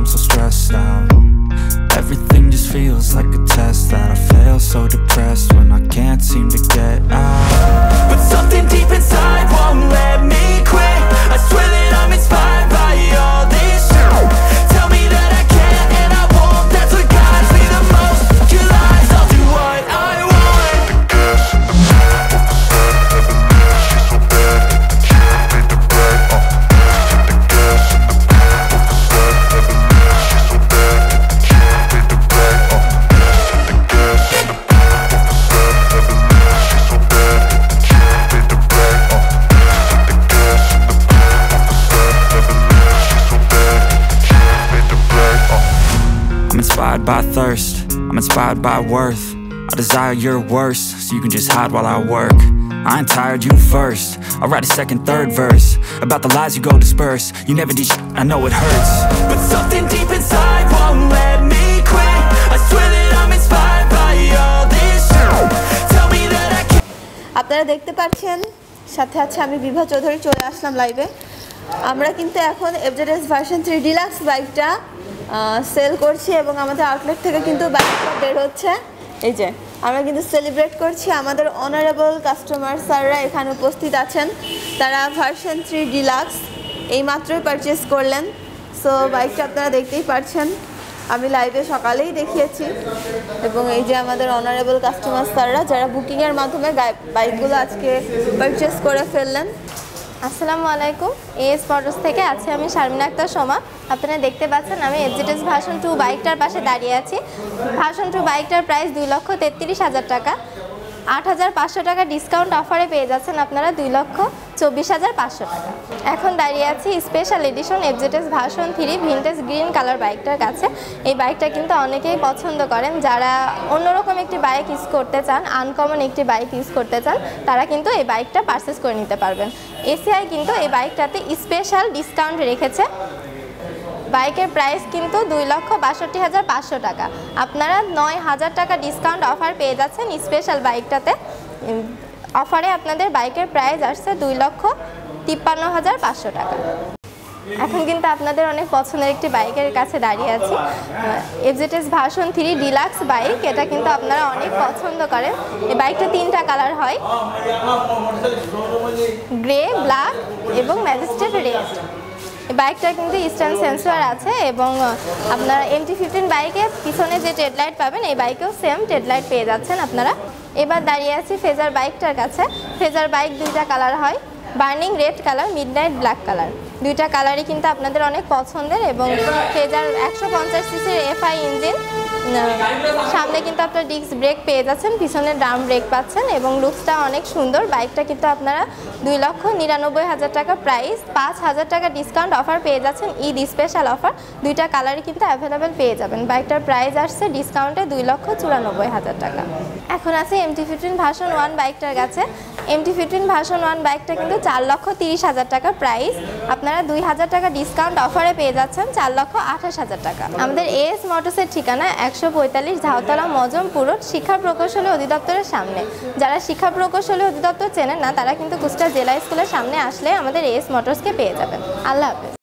so stressed out. Everything just feels like a test that I fail, so depressed when I can't seem to get out. But something deep inside won't let me quit. I swear that I'm inspired by all this shit. Tell me that I can't and I won't. That's what guides me the most. Your lies, I'll do what I want. I'm inspired by thirst, I'm inspired by worth. I desire your worst, so you can just hide while I work. I ain't tired, you first. I'll write a second, third verse about the lies you go disperse. You never did shit, I know it hurts. But something deep inside won't let me quit. I swear that I'm inspired by all this shit. Tell me that I can't. আপনারা দেখতে পাচ্ছেন সাথে আছে আমি বিভা চৌধুরী চলে আসলাম লাইভে। আমরা কিন্তু এখন এফজেডএস ভার্সন 3 ডিলাক্স বাইকটা সেল করছি এবং আমাদের আউটলেট থেকে কিন্তু বাইকটা বের হচ্ছে। এই যে আমরা কিন্তু সেলিব্রেট করছি, আমাদের অনারেবল কাস্টমার স্যাররা এখানে উপস্থিত আছেন। তারা ভার্সন 3 ডিলাক্স এই মাত্রই পারচেস করলেন। সো বাইকটা আপনারা দেখতেই পাচ্ছেন, আমি লাইভে সকালেই দেখিয়েছি। এবং এই যে আমাদের অনারেবল কাস্টমার স্যাররা যারা বুকিংয়ের মাধ্যমে বাইকগুলো আজকে পারচেস করে ফেললেন। আসসালামু আলাইকুম, এএস মোটরস থেকে আছি আমি শারমিনা আক্তার সোমা। আপনারা দেখতে পাচ্ছেন আমি এফজেডএস ভার্সন 2 বাইকটার পাশে দাঁড়িয়ে আছি। ভার্সন 2 বাইকটার প্রাইস 2,33,000 টাকা। 8,500 টাকা ডিসকাউন্ট অফারে পেয়ে যাচ্ছেন আপনারা 2,24,500 টাকা। এখন দাঁড়িয়ে আছি special edition FZS version 3 vintage green colour বাইকটার কাছে। এই বাইকটা কিন্তু অনেকেই পছন্দ করেন, যারা অন্যরকম একটি বাইক ইউজ করতে চান, আনকমন একটি বাইক ইউজ করতে চান, তারা কিন্তু এই বাইকটা পারচেস করে নিতে পারবেন। এসিআই কিন্তু এই বাইকটাতে স্পেশাল ডিসকাউন্ট রেখেছে। বাইকের প্রাইস কিন্তু 2,62,500 টাকা। আপনারা 9,000 টাকা ডিসকাউন্ট অফার পেয়ে যাচ্ছেন স্পেশাল বাইকটাতে। অফারে আপনাদের বাইকের প্রাইস আসছে 2,53,500 টাকা। এখন কিন্তু আপনাদের অনেক পছন্দের একটি বাইকের কাছে দাঁড়িয়ে আছি, এফজেডএস ভার্সন 3 ডিলাক্স বাইক। এটা কিন্তু আপনারা অনেক পছন্দ করেন। এই বাইকটা 3টা কালার হয়, গ্রে, ব্ল্যাক এবং ম্যাজেস্টিক রেড। এই বাইকটা কিন্তু স্ট্যান্ড সেন্সর আছে এবং আপনারা MT-15 বাইকে পিছনে যে টেডলাইট পাবেন এই বাইকেও সেম টেডলাইট পেয়ে যাচ্ছেন আপনারা। এবার দাঁড়িয়ে আছি ফেজার বাইকটার কাছে। ফেজার বাইক 2টা কালার হয়, burning red colour, midnight black colour. 2টা কালারই কিন্তু আপনাদের অনেক পছন্দের এবং ফেজার 150 সিসির FI ইঞ্জিন। সামনে কিন্তু আপনারা ডিস্ক ব্রেক পেয়ে যাচ্ছেন, পিছনে ড্রাম ব্রেক পাচ্ছেন এবং লুকসটা অনেক সুন্দর। বাইকটা কিন্তু আপনারা 2,99,000 টাকা প্রাইস, 5,000 টাকা ডিসকাউন্ট অফার পেয়ে যাচ্ছেন, ঈদ স্পেশাল অফার। 2টা কালারই কিন্তু অ্যাভেলেবেল পেয়ে যাবেন। বাইকটার প্রাইস আসছে ডিসকাউন্টে 2,94,000 টাকা। এখন আছে MT-15 ভার্সন 1 বাইকটার কাছে। MT-15 ভার্সন 1 বাইকটা কিন্তু 4,30,000 টাকা প্রাইস। আপনারা 2,000 টাকা ডিসকাউন্ট অফারে পেয়ে যাচ্ছেন 4,28,000 টাকা। আমাদের এএস মোটরসের ঠিকানা 145 ঝাউতলা মজমপুর শিক্ষা প্রকৌশলী অধিদপ্তরের সামনে। যারা শিক্ষা প্রকৌশলী অধিদপ্তর চেনেন না তারা কিন্তু কুষ্টিয়া জেলা স্কুলের সামনে আসলে আমাদের এএস মোটরসকে পেয়ে যাবেন। আল্লাহ হাফেজ।